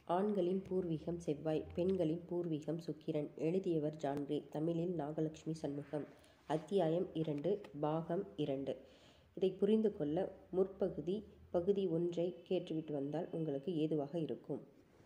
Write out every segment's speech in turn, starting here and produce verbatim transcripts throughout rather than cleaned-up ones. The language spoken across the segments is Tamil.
ஆண்களின் பூர்வீகம் செவ்வாய், பெண்களின் பூர்வீகம் சுக்கிரன். எழுதியவர் ஜான்கிரி. தமிழில் நாகலட்சுமி சண்முகம். அத்தியாயம் இரண்டு, பாகம் இரண்டு. இதை புரிந்து கொள்ள முற்பகுதி பகுதி ஒன்றை கேட்டுவிட்டு வந்தால் உங்களுக்கு ஏதுவாக இருக்கும்.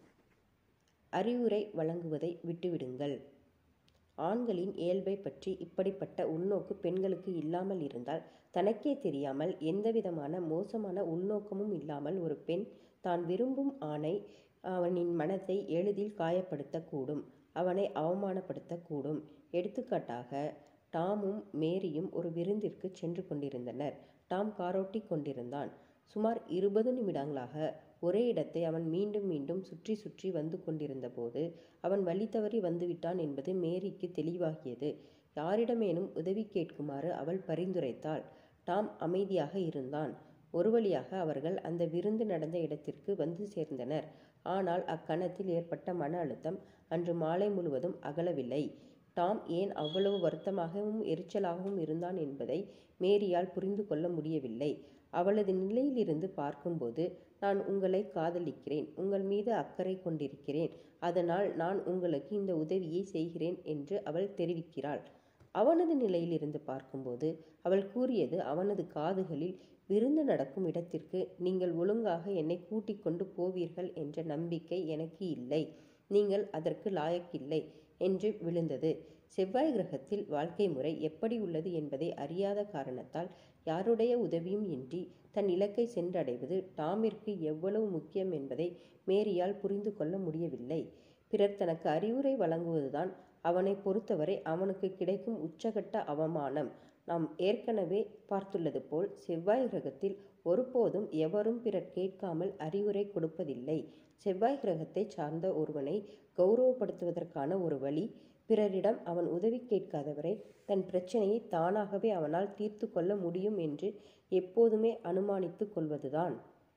அறிவுரை வழங்குவதை விட்டுவிடுங்கள். ஆண்களின் இயல்பை பற்றி இப்படிப்பட்ட உள்நோக்கு பெண்களுக்கு இல்லாமல் இருந்தால், தனக்கே தெரியாமல் எந்தவிதமான மோசமான உள்நோக்கமும் இல்லாமல் ஒரு பெண் தான் விரும்பும் ஆணை அவனின் மனத்தை எளிதில் காயப்படுத்தக்கூடும், அவனை அவமானப்படுத்தக்கூடும். எடுத்துக்காட்டாக, டாமும் மேரியும் ஒரு விருந்திற்கு சென்று கொண்டிருந்தனர். டாம் காரோட்டி கொண்டிருந்தான். சுமார் இருபது நிமிடங்களாக ஒரே இடத்தை அவன் மீண்டும் மீண்டும் சுற்றி சுற்றி வந்து கொண்டிருந்த போது அவன் வழி தவறி வந்துவிட்டான் என்பது மேரிக்கு தெளிவாகியது. யாரிடமேனும் உதவி கேட்குமாறு அவள் பரிந்துரைத்தாள். டாம் அமைதியாக இருந்தான். ஒரு வழியாக அவர்கள் அந்த விருந்து நடந்த இடத்திற்கு வந்து சேர்ந்தனர். ஆனால் அக்கணத்தில் ஏற்பட்ட மன அழுத்தம் அன்று மாலை முழுவதும் அகலவில்லை. டாம் ஏன் அவ்வளவு வருத்தமாகவும் எரிச்சலாகவும் இருந்தான் என்பதை மேரியால் புரிந்து கொள்ள முடியவில்லை. அவளது நிலையிலிருந்து பார்க்கும்போது, நான் உங்களை காதலிக்கிறேன், உங்கள் மீது அக்கறை கொண்டிருக்கிறேன், அதனால் நான் உங்களுக்கு இந்த உதவியை செய்கிறேன் என்று அவள் தெரிவிக்கிறாள். அவனது நிலையிலிருந்து பார்க்கும்போது அவள் கூறியது அவனது காதுகளில், விருந்து நடக்கும் இடத்திற்கு நீங்கள் ஒழுங்காக என்னை கூட்டிக் கொண்டு போவீர்கள் என்ற நம்பிக்கை எனக்கு இல்லை, நீங்கள் அதற்கு லாயக்கில்லை என்று விழுந்தது. செவ்வாய் கிரகத்தில் வாழ்க்கை முறை எப்படி உள்ளது என்பதை அறியாத காரணத்தால் யாருடைய உதவியும் இன்றி தன் இலக்கை சென்றடைவது டாமிற்கு எவ்வளவு முக்கியம் என்பதை மேரியால் புரிந்து கொள்ள முடியவில்லை. பிறர் தனக்கு அறிவுரை வழங்குவதுதான் அவனை பொறுத்தவரை அவனுக்கு கிடைக்கும் உச்சகட்ட அவமானம். நாம் ஏற்கனவே பார்த்துள்ளது போல், செவ்வாய் கிரகத்தில் ஒருபோதும் எவரும் பிறர் கேட்காமல் அறிவுரை கொடுப்பதில்லை. செவ்வாய் கிரகத்தை சார்ந்த ஒருவனை கௌரவப்படுத்துவதற்கான ஒரு வழி, பிறரிடம் அவன் உதவி கேட்காதவரை தன் பிரச்சனையை தானாகவே அவனால் தீர்த்து கொள்ள முடியும் என்று எப்போதுமே அனுமானித்து கொள்வதுதான்.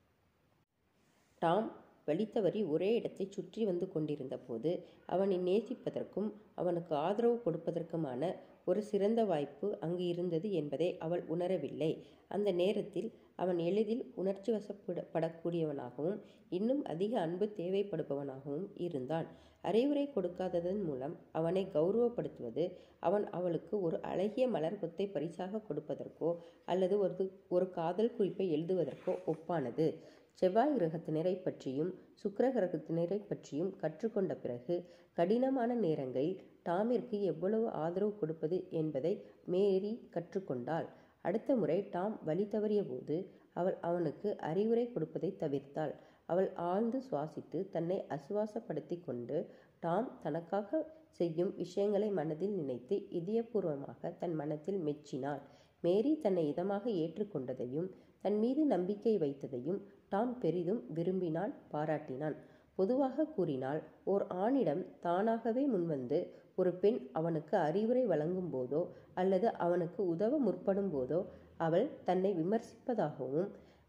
டாம் வழித்தவறி ஒரே இடத்தை சுற்றி வந்து கொண்டிருந்த போது அவனை நேசிப்பதற்கும் அவனுக்கு ஆதரவு கொடுப்பதற்குமான ஒரு சிறந்த வாய்ப்பு அங்கு இருந்தது என்பதை அவள் உணரவில்லை. அந்த நேரத்தில் அவன் எளிதில் உணர்ச்சி வசப்படக்கூடியவனாகவும் இன்னும் அதிக அன்பு தேவைப்படுபவனாகவும் இருந்தான். அறிவுரை கொடுக்காததன் மூலம் அவனை கௌரவப்படுத்துவது அவன் அவளுக்கு ஒரு அழகிய மலர் கொத்தை பரிசாக கொடுப்பதற்கோ அல்லது ஒரு ஒரு காதல் குறிப்பை எழுதுவதற்கோ ஒப்பானது. செவ்வாய் கிரகத்தினரை பற்றியும் சுக்கிர கிரகத்தினரை பற்றியும் கற்றுக்கொண்ட பிறகு கடினமான நேரங்களில் டாமிற்கு எவ்வளவு ஆதரவு கொடுப்பது என்பதை மேரி கற்றுக்கொண்டாள். அடுத்த முறை டாம் வழி தவறிய போது அவள் அவனுக்கு அறிவுரை கொடுப்பதை தவிர்த்தாள். அவள் ஆழ்ந்து சுவாசித்து தன்னை அசுவாசப்படுத்தி கொண்டு டாம் தனக்காக செய்யும் விஷயங்களை மனதில் நினைத்து இதயபூர்வமாக தன் மனத்தில் மெச்சினாள். மேரி தன்னை இதமாக ஏற்றுக்கொண்டதையும் தன் மீது நம்பிக்கை வைத்ததையும் டாம் பெரிதும் விரும்பினான், பாராட்டினான். பொதுவாக கூறினால், ஓர் ஆணிடம் தானாகவே முன்வந்து ஒரு பெண் அவனுக்கு அறிவுரை வழங்கும் போதோ அல்லது அவனுக்கு உதவ முற்படும் போதோ அவள் தன்னை விமர்சிப்பதாகவும்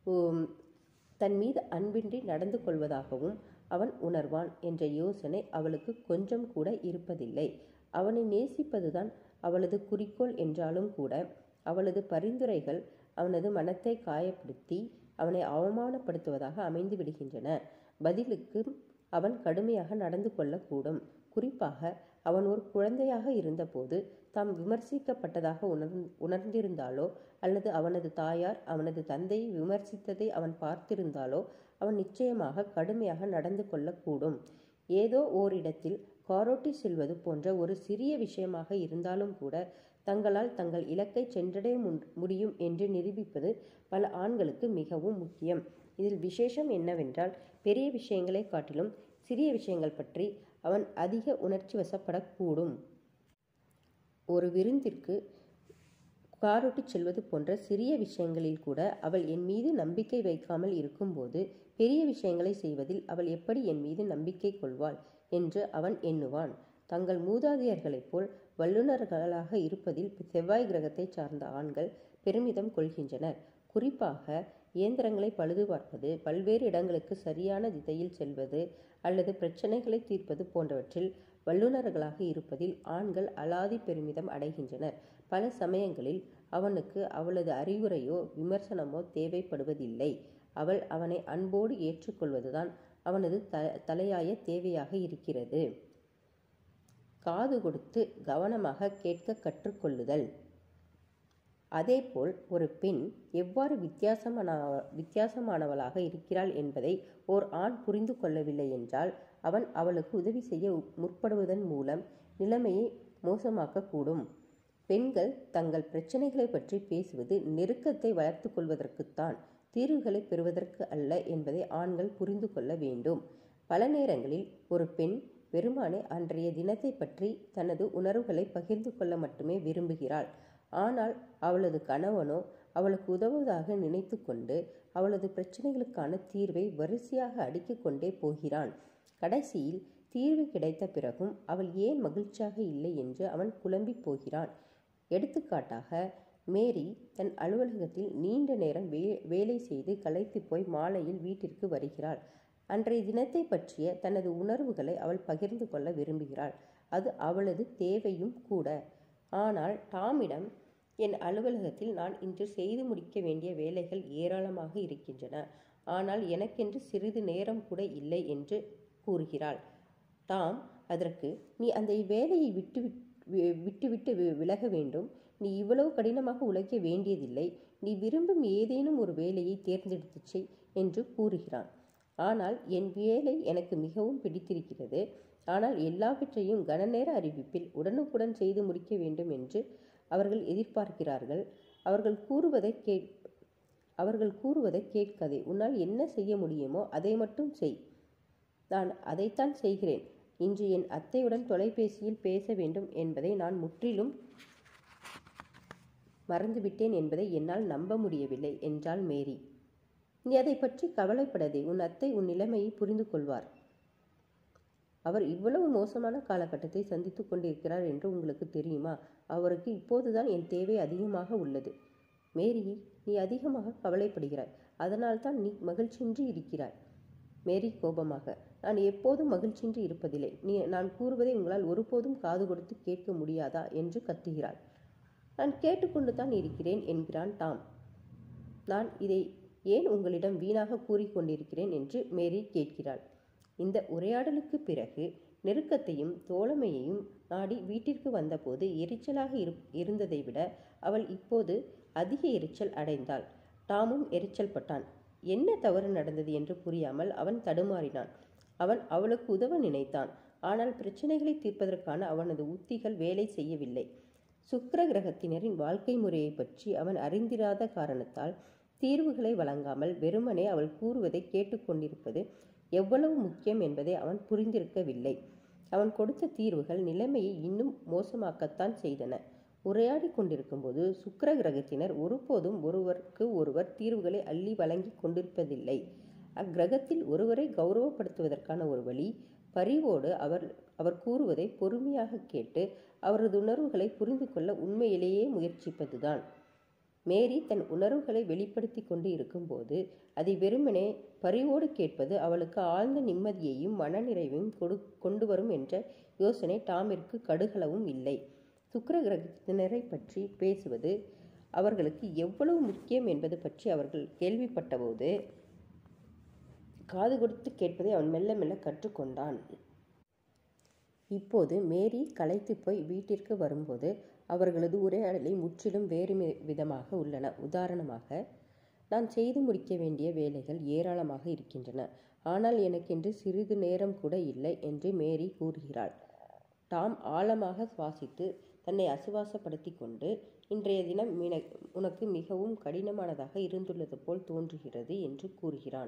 தன் மீது அன்பின்றி நடந்து கொள்வதாகவும் அவன் உணர்வான் என்ற யோசனை அவளுக்கு கொஞ்சம் கூட இருப்பதில்லை. அவனை நேசிப்பதுதான் அவளது குறிக்கோள் என்றாலும் கூட அவளது பரிந்துரைகள் அவனது மனத்தை காயப்படுத்தி அவனை அவமானப்படுத்துவதாக அமைந்து விடுகின்றன. பதிலுக்கு அவன் கடுமையாக நடந்து கொள்ளக்கூடும். குறிப்பாக அவன் ஒரு குழந்தையாக இருந்தபோது தாம் விமர்சிக்கப்பட்டதாக உணர் உணர்ந்திருந்தாலோ அல்லது அவனது தாயார் அவனது தந்தையை விமர்சித்ததை அவன் பார்த்திருந்தாலோ அவன் நிச்சயமாக கடுமையாக நடந்து கொள்ளக்கூடும். ஏதோ ஓரிடத்தில் காரோட்டி செல்வது போன்ற ஒரு சிறிய விஷயமாக இருந்தாலும் கூட தங்களால் தங்கள் இலக்கை சென்றடைய முடியும் என்று நிரூபிப்பது பல ஆண்களுக்கு மிகவும் முக்கியம். இதில் விசேஷம் என்னவென்றால், பெரிய விஷயங்களை காட்டிலும் சிறிய விஷயங்கள் பற்றி அவன் அதிக உணர்ச்சி வசப்படக்கூடும். ஒரு விருந்திற்கு காரோட்டி செல்வது போன்ற சிறிய விஷயங்களில் கூட அவள் என் மீது நம்பிக்கை வைக்காமல் இருக்கும்போது பெரிய விஷயங்களை செய்வதில் அவள் எப்படி என் மீது நம்பிக்கை கொள்வாள் என்று அவன் எண்ணுவான். தங்கள் மூதாதையர்களைப் போல் வல்லுநர்களாக இருப்பதில் செவ்வாய் கிரகத்தை சார்ந்த ஆண்கள் பெருமிதம் கொள்கின்றனர். குறிப்பாக இயந்திரங்களை பழுது பார்ப்பது, பல்வேறு இடங்களுக்கு சரியான திசையில் செல்வது அல்லது பிரச்சனைகளை தீர்ப்பது போன்றவற்றில் வல்லுநர்களாக இருப்பதில் ஆண்கள் அலாதி பெருமிதம் அடைகின்றனர். பல சமயங்களில் அவனுக்கு அவளது அறிவுரையோ விமர்சனமோ தேவைப்படுவதில்லை. அவள் அவனை அன்போடு ஏற்றுக்கொள்வதுதான் அவனது த தலையாய தேவையாக இருக்கிறது. காது கொடுத்து கவனமாக கேட்க கற்றுக்கொள்ளுதல். அதேபோல் ஒரு பெண் எவ்வாறு வித்தியாசமான வித்தியாசமானவளாக இருக்கிறாள் என்பதை ஓர் ஆண் புரிந்து கொள்ளவில்லை என்றால் அவன் அவளுக்கு உதவி செய்ய முற்படுவதன் மூலம் நிலைமையை மோசமாக்கக்கூடும். பெண்கள் தங்கள் பிரச்சனைகளை பற்றி பேசுவது நெருக்கத்தை வளர்த்து கொள்வதற்குத்தான், தீர்வுகளை பெறுவதற்கு அல்ல என்பதை ஆண்கள் புரிந்து கொள்ள வேண்டும். பல நேரங்களில் ஒரு பெண் வெறுமனே அன்றைய தினத்தை பற்றி தனது உணர்வுகளை பகிர்ந்து கொள்ள மட்டுமே விரும்புகிறாள். ஆனால் அவளது கணவனோ அவளுக்கு உதவுவதாக நினைத்து கொண்டு அவளது பிரச்சனைகளுக்கான தீர்வை வரிசையாக அடுக்கிக் கொண்டே போகிறான். கடைசியில் தீர்வு கிடைத்த பிறகும் அவள் ஏன் மகிழ்ச்சியாக இல்லை என்று அவன் குழம்பி போகிறான். எடுத்துக்காட்டாக, மேரி தன் அலுவலகத்தில் நீண்ட நேரம் வே வேலை செய்து களைத்து போய் மாலையில் வீட்டிற்கு வருகிறாள். அன்றைய தினத்தை பற்றிய தனது உணர்வுகளை அவள் பகிர்ந்து கொள்ள விரும்புகிறாள். அது அவளது தேவையும் கூட. ஆனால் டாமிடம், என் அலுவலகத்தில் நான் இன்று செய்து முடிக்க வேண்டிய வேலைகள் ஏராளமாக இருக்கின்றன, ஆனால் எனக்கென்று சிறிது நேரம் கூட இல்லை என்று கூறுகிறாள். டாம் அதற்கு, நீ அந்த வேலையை விட்டு விட்டுவிட்டு விலக வேண்டும். நீ இவ்வளவு கடினமாக உழைக்க வேண்டியதில்லை. நீ விரும்பும் ஏதேனும் ஒரு வேலையை தேர்ந்தெடுத்து செய் என்று கூறுகிறான். ஆனால் என் வேலை எனக்கு மிகவும் பிடித்திருக்கிறது. ஆனால் எல்லாவற்றையும் கனநேர அறிவிப்பில் உடனுக்குடன் செய்து முடிக்க வேண்டும் என்று அவர்கள் எதிர்பார்க்கிறார்கள். அவர்கள் கூறுவதை கே அவர்கள் கூறுவதை கேட்காதே. உன்னால் என்ன செய்ய முடியுமோ அதை மட்டும் செய். நான் அதைத்தான் செய்கிறேன். இன்று என் அத்தையுடன் தொலைபேசியில் பேச வேண்டும் என்பதை நான் முற்றிலும் மறந்துவிட்டேன் என்பதை என்னால் நம்ப முடியவில்லை என்றாள் மேரி. நீ அதை பற்றி கவலைப்படாதே. உன் அத்தை உன் நிலைமையை புரிந்து கொள்வார். அவர் இவ்வளவு மோசமான காலகட்டத்தை சந்தித்து கொண்டிருக்கிறார் என்று உங்களுக்கு தெரியுமா? அவருக்கு இப்போதுதான் என் தேவை அதிகமாக உள்ளது. மேரி, நீ அதிகமாக கவலைப்படுகிறாய். அதனால்தான் நீ மகிழ்ச்சியின்றி இருக்கிறாய். மேரி கோபமாக, நான் எப்போதும் மகிழ்ச்சியின்றி இருப்பதில்லை. நீ நான் கூறுவதை உங்களால் ஒருபோதும் காது கொடுத்து கேட்க முடியாதா என்று கத்துகிறாள். நான் கேட்டுக்கொண்டு தான் இருக்கிறேன் என்கிறான் டாம். நான் இதை ஏன் உங்களிடம் வீணாக கூறிக்கொண்டிருக்கிறேன் என்று மேரி கேட்கிறாள். இந்த உரையாடலுக்கு பிறகு நெருக்கத்தையும் தோழமையையும் நாடி வீட்டிற்கு வந்தபோது எரிச்சலாக இரு இருந்ததை விட அவள் இப்போது அதிக எரிச்சல் அடைந்தாள். டாமும் எரிச்சல் பட்டான். என்ன தவறு நடந்தது என்று புரியாமல் அவன் தடுமாறினான். அவன் அவளுக்கு உதவ நினைத்தான். ஆனால் பிரச்சனைகளை தீர்ப்பதற்கான அவனது உத்திகள் வேலை செய்யவில்லை. சுக்கிர கிரகத்தினரின் வாழ்க்கை முறையை பற்றி அவன் அறிந்திராத காரணத்தால் தீர்வுகளை வழங்காமல் வெறுமனே அவள் கூறுவதை கேட்டுக்கொண்டிருப்பது எவ்வளவு முக்கியம் என்பதை அவன் புரிந்திருக்கவில்லை. அவன் கொடுத்த தீர்வுகள் நிலைமையை இன்னும் மோசமாக்கத்தான் செய்தன. உரையாடி கொண்டிருக்கும்போது சுக்கிர கிரகத்தினர் ஒருபோதும் ஒருவருக்கு ஒருவர் தீர்வுகளை அள்ளி வழங்கி கொண்டிருப்பதில்லை. அக்கிரகத்தில் ஒருவரை கௌரவப்படுத்துவதற்கான ஒரு வழி பரிவோடு அவர் அவர் கூறுவதை பொறுமையாக கேட்டு அவரது உணர்வுகளை புரிந்து கொள்ள உண்மையிலேயே முயற்சிப்பதுதான். மேரி தன் உணர்வுகளை வெளிப்படுத்தி கொண்டு இருக்கும்போது அதை வெறுமனே பரிவோடு கேட்பது அவளுக்கு ஆழ்ந்த நிம்மதியையும் மனநிறைவையும் கொடு கொண்டு வரும் என்ற யோசனை டாமிற்கு கடுகளவும் இல்லை. சுக்கிர கிரகத்தினரை பற்றி பேசுவது அவர்களுக்கு எவ்வளவு முக்கியம் என்பது பற்றி அவர்கள் கேள்விப்பட்டபோது காது கொடுத்து கேட்பதை அவன் மெல்ல மெல்ல கற்றுக்கொண்டான். இப்போது மேரி களைத்து போய் வீட்டிற்கு வரும்போது அவர்களது உரையாடலை முற்றிலும் வேறு விதமாக உள்ளன. உதாரணமாக, நான் செய்து முடிக்க வேண்டிய வேலைகள் ஏராளமாக இருக்கின்றன, ஆனால் எனக்கென்று சிறிது நேரம் கூட இல்லை என்று மேரி கூறுகிறாள். டாம் ஆழமாக சுவாசித்து தன்னை அசுவாசப்படுத்தி கொண்டு, இன்றைய தினம் உனக்கு மிகவும் கடினமானதாக இருந்துள்ளது போல் தோன்றுகிறது என்று கூறுகிறான்.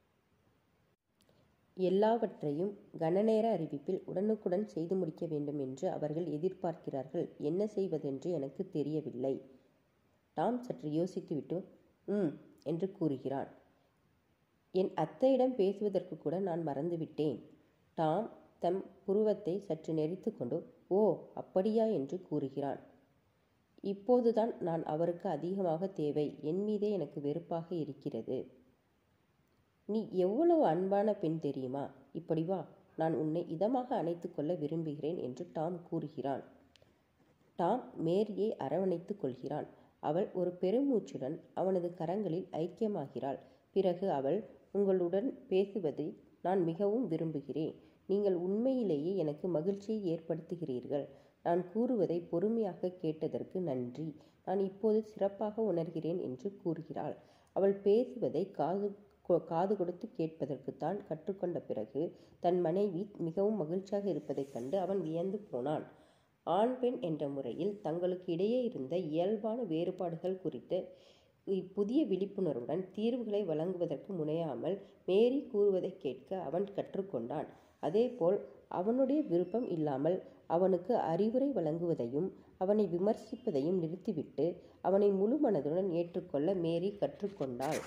எல்லாவற்றையும் கனநேர அறிவிப்பில் உடனுக்குடன் செய்து முடிக்க வேண்டும் என்று அவர்கள் எதிர்பார்க்கிறார்கள். என்ன செய்வதென்று எனக்கு தெரியவில்லை. டாம் சற்று யோசித்துவிட்டு ம் என்று கூறுகிறான். என் அத்தையிடம் பேசுவதற்கு கூட நான் மறந்துவிட்டேன். டாம் தம் புருவத்தை சற்று நெறித்து கொண்டு ஓ அப்படியா என்று கூறுகிறான். இப்போதுதான் நான் அவருக்கு அதிகமாக தேவை. என் மீதே எனக்கு வெறுப்பாக இருக்கிறது. நீ எவ்வளவு அன்பான பெண் தெரியுமா? இப்படி வா, நான் உன்னை இதமாக அணைத்து கொள்ள விரும்புகிறேன் என்று டாம் கூறுகிறான். டாம் மேரியை அரவணைத்து கொள்கிறான். அவள் ஒரு பெருமூச்சுடன் அவனது கரங்களில் ஐக்கியமாகிறாள். பிறகு அவள், உங்களுடன் பேசுவதை நான் மிகவும் விரும்புகிறேன். நீங்கள் உண்மையிலேயே எனக்கு மகிழ்ச்சியை ஏற்படுத்துகிறீர்கள். நான் கூறுவதை பொறுமையாக கேட்டதற்கு நன்றி. நான் இப்போது சிறப்பாக உணர்கிறேன் என்று கூறுகிறாள். அவள் பேசுவதை காது காது கொடுத்து கேட்பதற்குத்தான் கற்றுக்கொண்ட பிறகு தன் மனைவி மிகவும் மகிழ்ச்சியாக இருப்பதைக் கண்டு அவன் வியந்து போனான். ஆண் பெண் என்ற முறையில் தங்களுக்கு இடையே இருந்த இயல்பான வேறுபாடுகள் குறித்து புதிய விழிப்புணர்வுடன் தீர்வுகளை வழங்குவதற்கு முனையாமல் மேரி கூறுவதை கேட்க அவன் கற்றுக்கொண்டான். அதேபோல் அவனுடைய விருப்பம் இல்லாமல் அவனுக்கு அறிவுரை வழங்குவதையும் அவனை விமர்சிப்பதையும் நிறுத்திவிட்டு அவனை முழு மனதுடன் ஏற்றுக்கொள்ள மேரி கற்றுக்கொண்டாள்.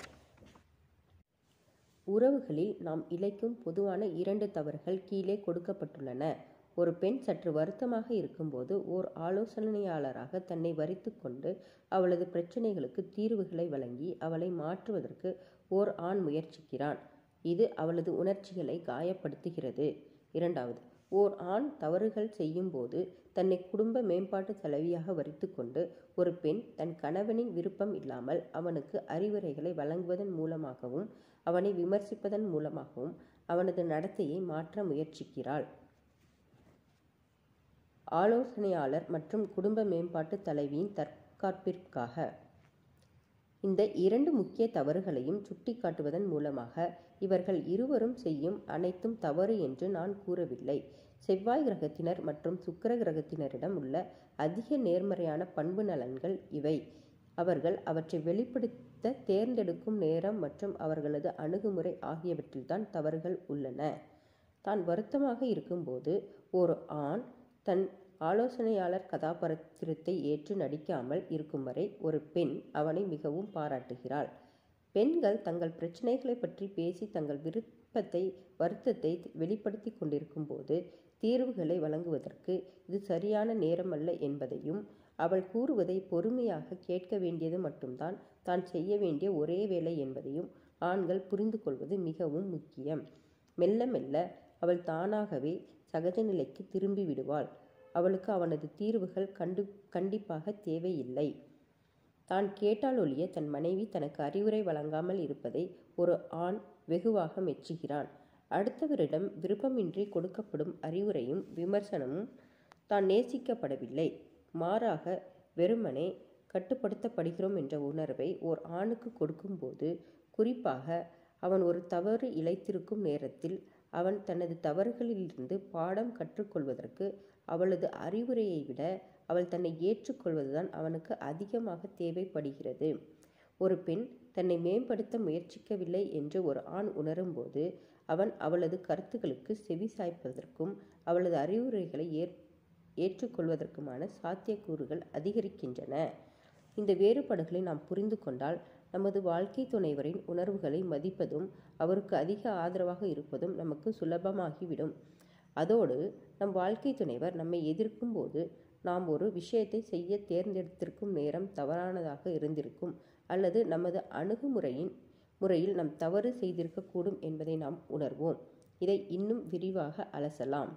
உறவுகளில் நாம் இழைக்கும் பொதுவான இரண்டு தவறுகள் கீழே கொடுக்கப்பட்டுள்ளன. ஒரு பெண் சற்று வருத்தமாக இருக்கும்போது ஓர் ஆலோசனையாளராக தன்னை வரித்து கொண்டு அவளது பிரச்சனைகளுக்கு தீர்வுகளை வழங்கி அவளை மாற்றுவதற்கு ஓர் ஆண் முயற்சிக்கிறான். இது அவளது உணர்ச்சிகளை காயப்படுத்துகிறது. இரண்டாவது, ஓர் ஆண் தவறுகள் செய்யும் போது தன்னை குடும்ப மேம்பாட்டு தலைவியாக வரித்து கொண்டு ஒரு பெண் தன் கணவனின் விருப்பம் இல்லாமல் அவனுக்கு அறிவுரைகளை வழங்குவதன் மூலமாகவும் அவனை விமர்சிப்பதன் மூலமாகவும் அவனது நடத்தையை மாற்ற முயற்சிக்கிறாள். ஆலோசனையாளர் மற்றும் குடும்ப மேம்பாட்டு தலைவியின் தற்காப்பிற்காக இந்த இரண்டு முக்கிய தவறுகளையும் சுட்டிக்காட்டுவதன் மூலமாக இவர்கள் இருவரும் செய்யும் அனைத்தும் தவறு என்று நான் கூறவில்லை. செவ்வாய் கிரகத்தினர் மற்றும் சுக்கிர கிரகத்தினரிடம் உள்ள அதிக நேர்மறையான பண்பு நலன்கள் இவை. அவர்கள் அவற்றை வெளிப்படுத்த தேர்ந்தெடுக்கும் நேரம் மற்றும் அவர்களது அணுகுமுறை ஆகியவற்றில்தான் தவறுகள் உள்ளன. தான் வருத்தமாக இருக்கும்போது ஒரு ஆண் தன் ஆலோசனையாளர் கதாபாத்திரத்தை ஏற்று நடிக்காமல் இருக்கும் வரை ஒரு பெண் அவனை மிகவும் பாராட்டுகிறாள். பெண்கள் தங்கள் பிரச்சனைகளை பற்றி பேசி தங்கள் விருப்பத்தை வருத்தத்தை வெளிப்படுத்தி கொண்டிருக்கும் போது தீர்வுகளை வழங்குவதற்கு இது சரியான நேரமல்ல என்பதையும் அவள் கூறுவதை பொறுமையாக கேட்க வேண்டியது மட்டும்தான் தான் செய்ய வேண்டிய ஒரே வேலை என்பதையும் ஆண்கள் புரிந்து கொள்வது மிகவும் முக்கியம். மெல்ல மெல்ல அவள் தானாகவே சகஜ நிலைக்கு திரும்பி விடுவாள். அவளுக்கு அவனது தீர்வுகள் கண்டு கண்டிப்பாக தேவையில்லை. தான் கேட்டால் ஒழிய தன் மனைவி தனக்கு அறிவுரை வழங்காமல் இருப்பதை ஒரு ஆண் வெகுவாக மெச்சுகிறான். அடுத்தவரிடம் விருப்பமின்றி கொடுக்கப்படும் அறிவுரையும் விமர்சனமும் தான் நேசிக்கப்படவில்லை, மாறாக வெறுமனே கட்டுப்படுத்தப்படுகிறோம் என்ற உணர்வை ஓர் ஆணுக்கு கொடுக்கும்போது, குறிப்பாக அவன் ஒரு தவறு இழைத்திருக்கும் நேரத்தில் அவன் தனது தவறுகளிலிருந்து பாடம் கற்றுக்கொள்வதற்கு அவளது அறிவுரையை விட அவள் தன்னை ஏற்றுக்கொள்வதுதான் அவனுக்கு அதிகமாக தேவைப்படுகிறது. ஒரு பெண் தன்னை மேம்படுத்த முயற்சிக்கவில்லை என்று ஒரு ஆண் உணரும்போது அவன் அவளது கருத்துக்களுக்கு செவி சாய்ப்பதற்கும் அவளது அறிவுரைகளை ஏற் ஏற்றுக்கொள்வதற்குமான சாத்தியக்கூறுகள் அதிகரிக்கின்றன. இந்த வேறுபாடுகளை நாம் புரிந்து கொண்டால் நமது வாழ்க்கை துணைவரின் உணர்வுகளை மதிப்பதும் அவருக்கு அதிக ஆதரவாக இருப்பதும் நமக்கு சுலபமாகிவிடும். அதோடு நம் வாழ்க்கை துணைவர் நம்மை எதிர்க்கும் போது நாம் ஒரு விஷயத்தை செய்ய தேர்ந்தெடுத்திருக்கும் நேரம் தவறானதாக இருந்திருக்கும் அல்லது நமது அணுகுமுறையின் முறையில் நாம் தவறு செய்திருக்கக்கூடும் என்பதை நாம் உணர்வோம். இதை இன்னும் விரிவாக அலசலாம்.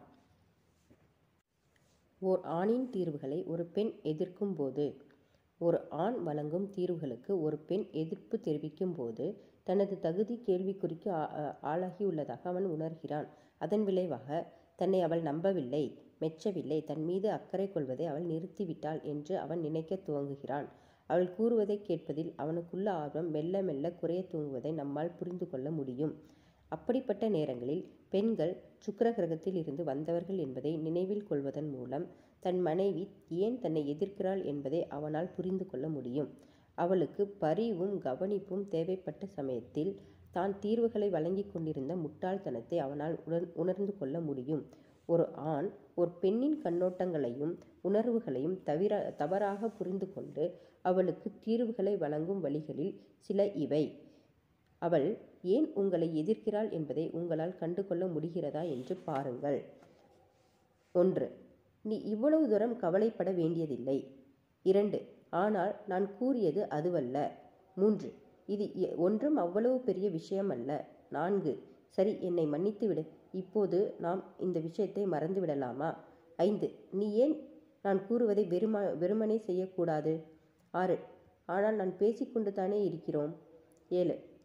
ஓர் ஆணின் தீர்வுகளை ஒரு பெண் எதிர்க்கும் போது, ஒரு ஆண் வழங்கும் தீர்வுகளுக்கு ஒரு பெண் எதிர்ப்பு தெரிவிக்கும் போது தனது தகுதி கேள்விக்குறிக்கு ஆளாகியுள்ளதாக அவன் உணர்கிறான். அதன் விளைவாக தன்னை அவள் நம்பவில்லை, மெச்சவில்லை, தன் மீது அக்கறை கொள்வதை அவள் நிறுத்திவிட்டாள் என்று அவன் நினைக்க துவங்குகிறான். அவள் கூறுவதை கேட்பதில் அவனுக்குள்ள ஆர்வம் மெல்ல மெல்ல குறைய துவங்குவதை நம்மால் புரிந்து கொள்ள முடியும். அப்படிப்பட்ட நேரங்களில் பெண்கள் சுக்கிர கிரகத்தில் இருந்து வந்தவர்கள் என்பதை நினைவில் கொள்வதன் மூலம் தன் மனைவி ஏன் தன்னை எதிர்க்கிறாள் என்பதை அவனால் புரிந்து கொள்ள முடியும். அவளுக்கு பரிவும் கவனிப்பும் தேவைப்பட்ட சமயத்தில் தான் தீர்வுகளை வழங்கி கொண்டிருந்த முட்டாள்தனத்தை அவனால் உணர் உணர்ந்து கொள்ள முடியும். ஒரு ஆண் ஒரு பெண்ணின் கண்ணோட்டங்களையும் உணர்வுகளையும் தவிர தவறாக புரிந்து கொண்டு அவளுக்கு தீர்வுகளை வழங்கும் வழிகளில் சில இவை. அவள் ஏன் உங்களை எதிர்க்கிறாள் என்பதை உங்களால் கண்டுகொள்ள முடிகிறதா என்று பாருங்கள். ஒன்று, நீ இவ்வளவு தூரம் கவலைப்பட வேண்டியதில்லை. இரண்டு, ஆனால் நான் கூறியது அதுவல்ல. மூன்று, இது ஒன்றும் அவ்வளவு பெரிய விஷயம் அல்ல. நான்கு, சரி, என்னை மன்னித்துவிடு, இப்போது நாம் இந்த விஷயத்தை மறந்து விடலாமா? ஐந்து, நீ ஏன் நான் கூறுவதை வெறும வெறுமனே செய்யக்கூடாது? ஆறு, ஆனால் நான் பேசிக்கொண்டு தானே இருக்கிறோம். ஏழு,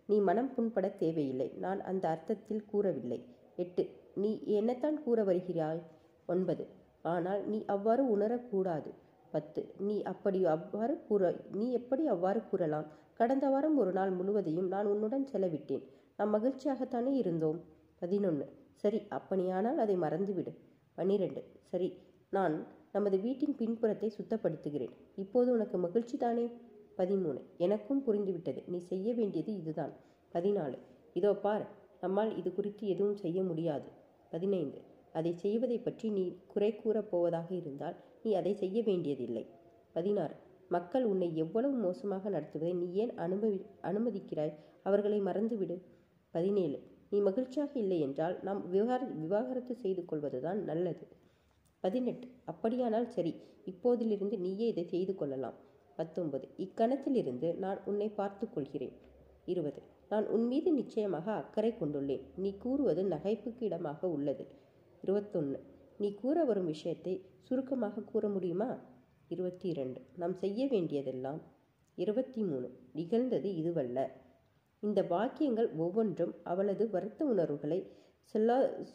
நீ மனம் புண்பட தேவையில்லை. நான் அந்த அர்த்தத்தில் கூறவில்லை. எட்டு. நீ என்னத்தான் கூற வருகிறாய்? ஒன்பது. ஆனால் நீ அவ்வாறு உணரக்கூடாது. பத்து. நீ அப்படி அவ்வாறு கூற நீ எப்படி அவ்வாறு கூறலாம்? கடந்த வாரம் ஒரு நாள் முழுவதையும் நான் உன்னுடன் செலவிட்டேன். நாம் மகிழ்ச்சியாகத்தானே இருந்தோம். பதினொன்று. சரி, அப்படியானால் அதை மறந்துவிடு. பன்னிரண்டு. சரி, நான் நமது வீட்டின் பின்புறத்தை சுத்தப்படுத்துகிறேன். இப்போது உனக்கு மகிழ்ச்சி தானே? பதிமூணு. எனக்கும் புரிந்துவிட்டது. நீ செய்ய வேண்டியது இதுதான். பதினாலு. இதோ பார், நம்மால் இது குறித்து எதுவும் செய்ய முடியாது. பதினைந்து. அதை செய்வதை பற்றி நீ குறை கூறப் போவதாக இருந்தால் நீ அதை செய்ய வேண்டியதில்லை. பதினாறு. மக்கள் உன்னை எவ்வளவு மோசமாக நடத்துவதை நீ ஏன் அனுமதி அனுமதிக்கிறாய்? அவர்களை மறந்துவிடு. பதினேழு. நீ மகிழ்ச்சியாக இல்லை என்றால் நாம் விவாக விவாகரத்து செய்து கொள்வதுதான் நல்லது. பதினெட்டு. அப்படியானால் சரி, இப்போதிலிருந்து நீயே இதை செய்து கொள்ளலாம். பத்தொன்பது. இக்கணத்திலிருந்து நான் உன்னை பார்த்து கொள்கிறேன். இருபது. நான் உன் மீது நிச்சயமாக அக்கறை கொண்டுள்ளேன். நீ கூறுவது நகைப்புக்கு இடமாக உள்ளது. இருபத்தொன்று. நீ கூற வரும் விஷயத்தை சுருக்கமாக கூற முடியுமா? இருபத்தி இரண்டு. நாம் செய்ய வேண்டியதெல்லாம். இருபத்தி மூணு. நிகழ்ந்தது இதுவல்ல. இந்த வாக்கியங்கள் ஒவ்வொன்றும் அவளது வருத்த உணர்வுகளை சொல்லா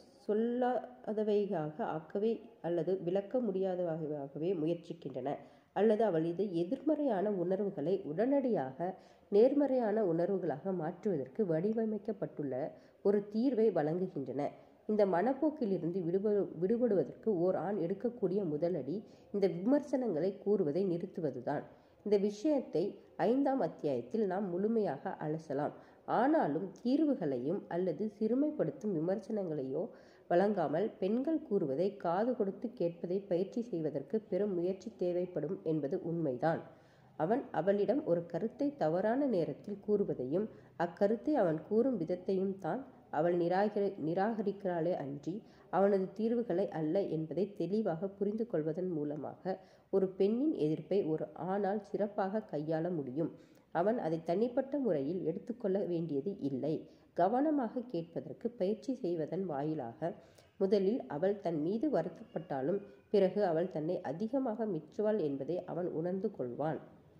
சொல்லாதவையாக ஆக்கவே அல்லது விளக்க முடியாதவையாகவே முயற்சிக்கின்றன, அல்லது அவளது எதிர்மறையான உணர்வுகளை உடனடியாக நேர்மறையான உணர்வுகளாக மாற்றுவதற்கு வடிவமைக்கப்பட்டுள்ள ஒரு தீர்வை வழங்குகின்றன. இந்த மனப்போக்கிலிருந்து விடுபடு விடுபடுவதற்கு ஓர் ஆண் எடுக்கக்கூடிய முதலடி இந்த விமர்சனங்களை கூறுவதை நிறுத்துவதுதான். இந்த விஷயத்தை ஐந்தாம் அத்தியாயத்தில் நாம் முழுமையாக அலசலாம். ஆனாலும் தீர்வுகளையும் அல்லது சிறுமைப்படுத்தும் விமர்சனங்களையோ வழங்காமல் பெண்கள் கூறுவதை காது கொடுத்து கேட்பதை பயிற்சி செய்வதற்கு பெரும் முயற்சி தேவைப்படும் என்பது உண்மைதான். அவன் அவளிடம் ஒரு கருத்தை தவறான நேரத்தில் கூறுவதையும் அக்கருத்தை அவன் கூறும் விதத்தையும் தான் அவள் நிராகரி நிராகரிக்கிறாளே அன்றி அவனது தீர்வுகளை அல்ல என்பதை தெளிவாக புரிந்து கொள்வதன் மூலமாக ஒரு பெண்ணின் எதிர்ப்பை ஒரு ஆணால் சிறப்பாக கையாள முடியும். அவன் அதை தனிப்பட்ட முறையில் எடுத்துக்கொள்ள வேண்டியது இல்லை. கவனமாக கேட்பதற்கு பயிற்சி செய்வதன் வாயிலாக முதலில் அவள் தன் மீது வருத்தப்பட்டாலும் பிறகு அவள் தன்னை அதிகமாக மிச்சுவாள் என்பதை அவன் உணர்ந்து கொள்வான்.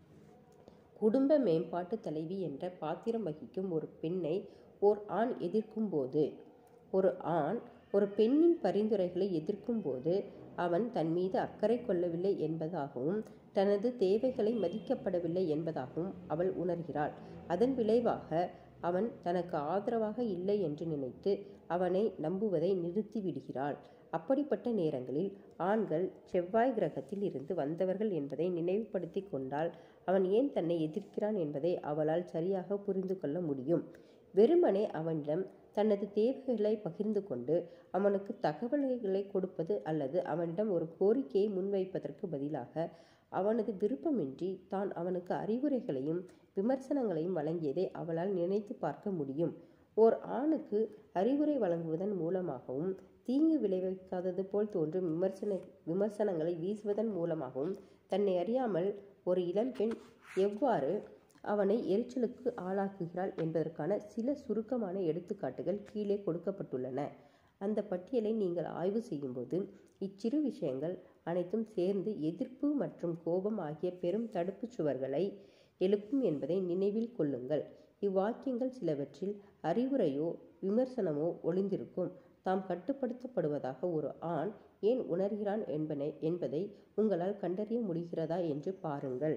குடும்ப மேம்பாட்டு தலைவி என்ற பாத்திரம் வகிக்கும் ஒரு பெண்ணை ஓர் ஆண் எதிர்க்கும் போது ஒரு ஆண் ஒரு பெண்ணின் பரிந்துரைகளை எதிர்க்கும் போது அவன் தன் மீது அக்கறை கொள்ளவில்லை என்பதாகவும் தனது தேவைகளை மதிக்கப்படவில்லை என்பதாகவும் அவள் உணர்கிறாள். அதன் விளைவாக அவன் தனக்கு ஆதரவாக இல்லை என்று நினைத்து அவனை நம்புவதை நிறுத்திவிடுகிறாள். அப்படிப்பட்ட நேரங்களில் ஆண்கள் செவ்வாய் கிரகத்தில் இருந்து வந்தவர்கள் என்பதை நினைவுபடுத்தி கொண்டால் அவன் ஏன் தன்னை எதிர்க்கிறான் என்பதை அவளால் சரியாக புரிந்து கொள்ள முடியும். வெறுமனே அவனிடம் தனது தேவைகளை பகிர்ந்து கொண்டு அவனுக்கு தகவல்களை கொடுப்பது அல்லது அவனிடம் ஒரு கோரிக்கையை முன்வைப்பதற்கு பதிலாக அவனது விருப்பமின்றி தான் அவனுக்கு அறிவுரைகளையும் விமர்சனங்களையும் வழங்கியதை அவளால் நினைத்து பார்க்க முடியும். ஓர் ஆணுக்கு அறிவுரை வழங்குவதன் மூலமாகவும் தீங்கு விளைவிக்காதது போல் தோன்றும் விமர்சன விமர்சனங்களை வீசுவதன் மூலமாகவும் தன்னை அறியாமல் ஒரு இளம்பெண் எவ்வாறு அவனை எரிச்சலுக்கு ஆளாக்குகிறாள் என்பதற்கான சில சுருக்கமான எடுத்துக்காட்டுகள் கீழே கொடுக்கப்பட்டுள்ளன. அந்த பட்டியலை நீங்கள் ஆய்வு செய்யும்போது இச்சிறு விஷயங்கள் அனைத்தும் சேர்ந்து எதிர்ப்பு மற்றும் கோபம் ஆகிய பெரும் தடுப்பு சுவர்களை எழுப்பும் என்பதை நினைவில் கொள்ளுங்கள். இவ்வாக்கியங்கள் சிலவற்றில் அறிவுரையோ விமர்சனமோ ஒளிந்திருக்கும். தாம் கட்டுப்படுத்தப்படுவதாக ஒரு ஆண் ஏன் உணர்கிறான் என்பனை என்பதை உங்களால் கண்டறிய முடிகிறதா என்று பாருங்கள்.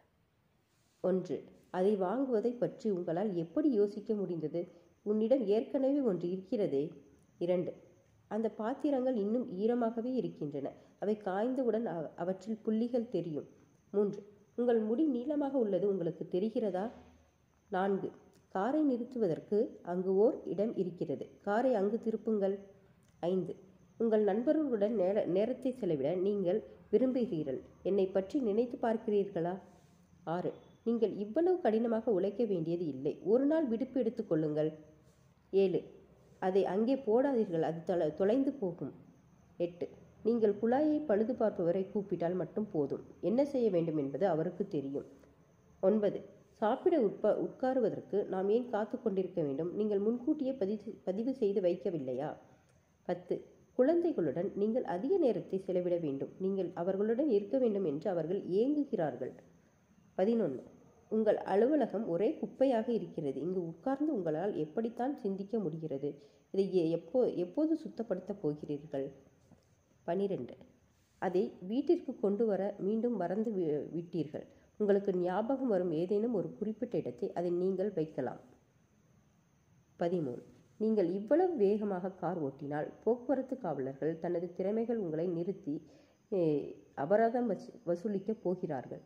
ஒன்று. அதை வாங்குவதை பற்றி உங்களால் எப்படி யோசிக்க முடிந்தது? உன்னிடம் ஏற்கனவே ஒன்று இருக்கிறதே. இரண்டு. அந்த பாத்திரங்கள் இன்னும் ஈரமாகவே இருக்கின்றன. அவை காய்ந்தவுடன் அவற்றில் புள்ளிகள் தெரியும். மூன்று. உங்கள் முடி நீளமாக உள்ளது உங்களுக்கு தெரிகிறதா? நான்கு. காரை நிறுத்துவதற்கு அங்கு ஓர் இடம் இருக்கிறது. காரை அங்கு திருப்புங்கள். ஐந்து. உங்கள் நண்பர்களுடன் நேர நேரத்தை செலவிட நீங்கள் விரும்புகிறீர்கள். என்னை பற்றி நினைத்து பார்க்கிறீர்களா? ஆறு. நீங்கள் இவ்வளவு கடினமாக உழைக்க வேண்டியது இல்லை. ஒரு நாள் விடுப்பு எடுத்துக் கொள்ளுங்கள். ஏழு. அதை அங்கே போடாதீர்கள், அது தொலை தொலைந்து போகும். எட்டு. நீங்கள் குழாயை பழுது பார்ப்பவரை கூப்பிட்டால் மட்டும் போதும். என்ன செய்ய வேண்டும் என்பது அவருக்கு தெரியும். ஒன்பது. சாப்பிட உட்ப உட்காருவதற்கு நாம் ஏன் காத்து கொண்டிருக்க வேண்டும்? நீங்கள் முன்கூட்டியே பதிவு பதிவு செய்து வைக்கவில்லையா? பத்து. குழந்தைகளுடன் நீங்கள் அதிக நேரத்தை செலவிட வேண்டும். நீங்கள் அவர்களுடன் இருக்க வேண்டும் என்று அவர்கள் ஏங்குகிறார்கள். பதினொன்று. உங்கள் அலுவலகம் ஒரே குப்பையாக இருக்கிறது. இங்கு உட்கார்ந்து உங்களால் எப்படித்தான் சிந்திக்க முடிகிறது? இதை எப்போ எப்போது சுத்தப்படுத்தப் போகிறீர்கள்? பனிரெண்டு. அதை வீட்டிற்கு கொண்டு வர மீண்டும் மறந்து விட்டீர்கள். உங்களுக்கு ஞாபகம் வரும் ஏதேனும் ஒரு குறிப்பிட்ட இடத்தை அதை நீங்கள் வைக்கலாம். பதிமூணு. நீங்கள் இவ்வளவு வேகமாக கார் ஓட்டினால் போக்குவரத்து காவலர்கள் தனது திறமைகள் உங்களை நிறுத்தி அபராதம் வசூலிக்கப் போகிறார்கள்.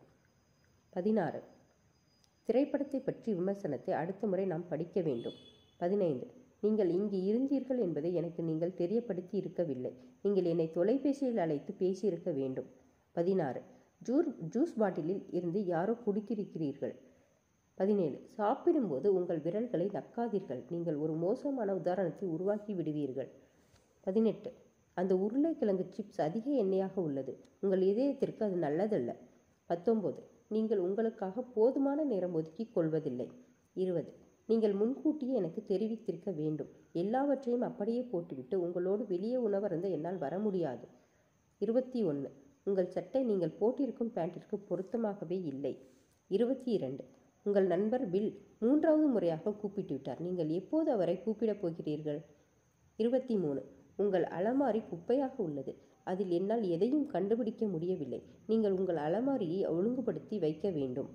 பதினாறு. திரைப்படத்தை பற்றி விமர்சனத்தை அடுத்த முறை நாம் படிக்க வேண்டும். பதினைந்து. நீங்கள் இங்கு இருந்தீர்கள் என்பதை எனக்கு நீங்கள் தெரியப்படுத்தி இருக்கவில்லை. நீங்கள் என்னை தொலைபேசியில் அழைத்து பேசியிருக்க வேண்டும். பதினாறு. ஜூர் ஜூஸ் பாட்டிலில் இருந்து யாரோ குடித்திருக்கிறீர்கள். பதினேழு. சாப்பிடும்போது உங்கள் விரல்களை நக்காதீர்கள். நீங்கள் ஒரு மோசமான உதாரணத்தை உருவாக்கி விடுவீர்கள். பதினெட்டு. அந்த உருளைக்கிழங்கு சிப்ஸ் அதிக எண்ணெயாக உள்ளது. உங்கள் இதயத்திற்கு அது நல்லதல்ல. பத்தொன்பது. நீங்கள் உங்களுக்காக போதுமான நேரம் ஒதுக்கிக் கொள்வதில்லை. இருபது. நீங்கள் முன்கூட்டியே எனக்கு தெரிவித்திருக்க வேண்டும். எல்லாவற்றையும் அப்படியே போட்டுவிட்டு உங்களோடு வெளியே உணவருந்த என்னால் வர முடியாது. இருபத்தி ஒன்று. உங்கள் சட்டை நீங்கள் போட்டிருக்கும் பேண்டிற்கு பொருத்தமாகவே இல்லை. இருபத்தி இரண்டு. உங்கள் நண்பர் பில் மூன்றாவது முறையாக கூப்பிட்டு விட்டார். நீங்கள் எப்போது அவரை கூப்பிடப் போகிறீர்கள்? இருபத்தி மூணு. உங்கள் அலமாரி குப்பையாக உள்ளது. அதில் என்னால் எதையும் கண்டுபிடிக்க முடியவில்லை. நீங்கள் உங்கள் அலமாரியை ஒழுங்குபடுத்தி வைக்க வேண்டும்.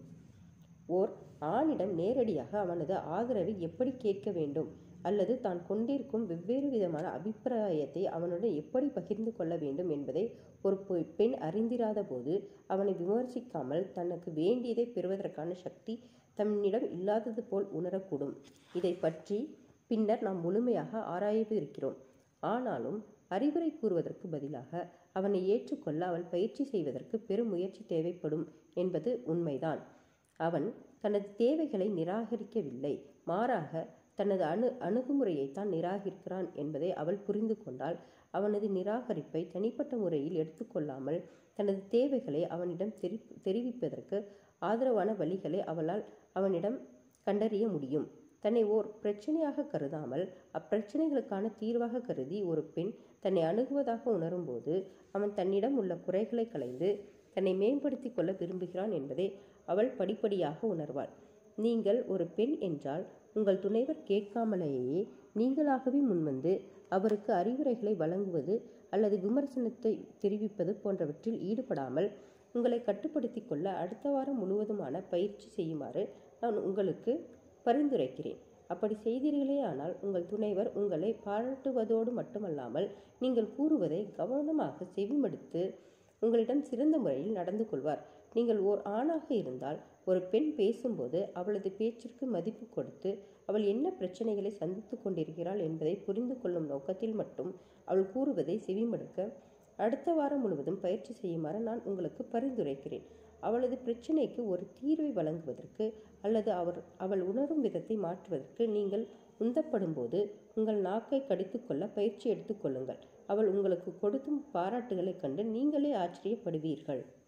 ஓர் ஆணிடம் நேரடியாக அவனது ஆதரவை எப்படி கேட்க வேண்டும் அல்லது தான் கொண்டிருக்கும் வெவ்வேறு விதமான அபிப்பிராயத்தை அவனுடன் எப்படி பகிர்ந்து கொள்ள வேண்டும் என்பதை ஒரு பெண் அறிந்திராத போது அவனை விமர்சிக்காமல் தனக்கு வேண்டியதை பெறுவதற்கான சக்தி தன்னிடம் இல்லாதது போல் உணரக்கூடும். இதை பற்றி பின்னர் நாம் முழுமையாக ஆராயவிருக்கிறோம். ஆனாலும் அறிவுரை கூறுவதற்கு பதிலாக அவனை ஏற்றுக்கொள்ள அவள் பயிற்சி செய்வதற்கு பெரும் முயற்சி தேவைப்படும் என்பது உண்மைதான். அவன் தனது தேவைகளை நிராகரிக்கவில்லை, மாறாக தனது அணு அணுகுமுறையைத்தான் நிராகரிக்கிறான் என்பதை அவள் புரிந்து கொண்டால் அவனது நிராகரிப்பை தனிப்பட்ட முறையில் எடுத்துக்கொள்ளாமல் தனது தேவைகளை அவனிடம் தெரி தெரிவிப்பதற்கு ஆதரவான வழிகளை அவளால் அவனிடம் கண்டறிய முடியும். தன்னை ஓர் பிரச்சனையாக கருதாமல் அப்பிரச்சனைகளுக்கான தீர்வாக கருதி ஒரு பெண் தன்னை அணுகுவதாக உணரும்போது அவன் தன்னிடம் உள்ள குறைகளை களைந்து தன்னை மேம்படுத்தி கொள்ள விரும்புகிறான் என்பதை அவள் படிப்படியாக உணர்வாள். நீங்கள் ஒரு பெண் என்றால் உங்கள் துணைவர் கேட்காமலேயே நீங்களாகவே முன்வந்து அவருக்கு அறிவுரைகளை வழங்குவது அல்லது விமர்சனத்தை தெரிவிப்பது போன்றவற்றில் ஈடுபடாமல் உங்களை கட்டுப்படுத்தி கொள்ள அடுத்த வாரம் முழுவதுமான பயிற்சி செய்யுமாறு நான் உங்களுக்கு பரிந்துரைக்கிறேன். அப்படி செய்தீர்களே ஆனால் உங்கள் துணைவர் உங்களை பாராட்டுவதோடு மட்டுமல்லாமல் நீங்கள் கூறுவதை கவனமாக செவிமடுத்து உங்களிடம் சிறந்த முறையில் நடந்து கொள்வார். நீங்கள் ஓர் ஆணாக இருந்தால் ஒரு பெண் பேசும்போது அவளது பேச்சிற்கு மதிப்பு கொடுத்து அவள் என்ன பிரச்சனைகளை சந்தித்து கொண்டிருக்கிறாள் என்பதை புரிந்து கொள்ளும் நோக்கத்தில் மட்டும் அவள் கூறுவதை செவிமடுக்க அடுத்த வாரம் முழுவதும் பயிற்சி செய்யுமாறு நான் உங்களுக்கு பரிந்துரைக்கிறேன். அவளது பிரச்சனைக்கு ஒரு தீர்வை வழங்குவதற்கு அல்லது அவர் அவள் உணரும் விதத்தை மாற்றுவதற்கு நீங்கள் உந்தப்படும் போது உங்கள் நாக்கை கடித்துக்கொள்ள பயிற்சி எடுத்துக்கொள்ளுங்கள். அவள் உங்களுக்கு கொடுக்கும் பாராட்டுகளைக் கண்டு நீங்களே ஆச்சரியப்படுவீர்கள்.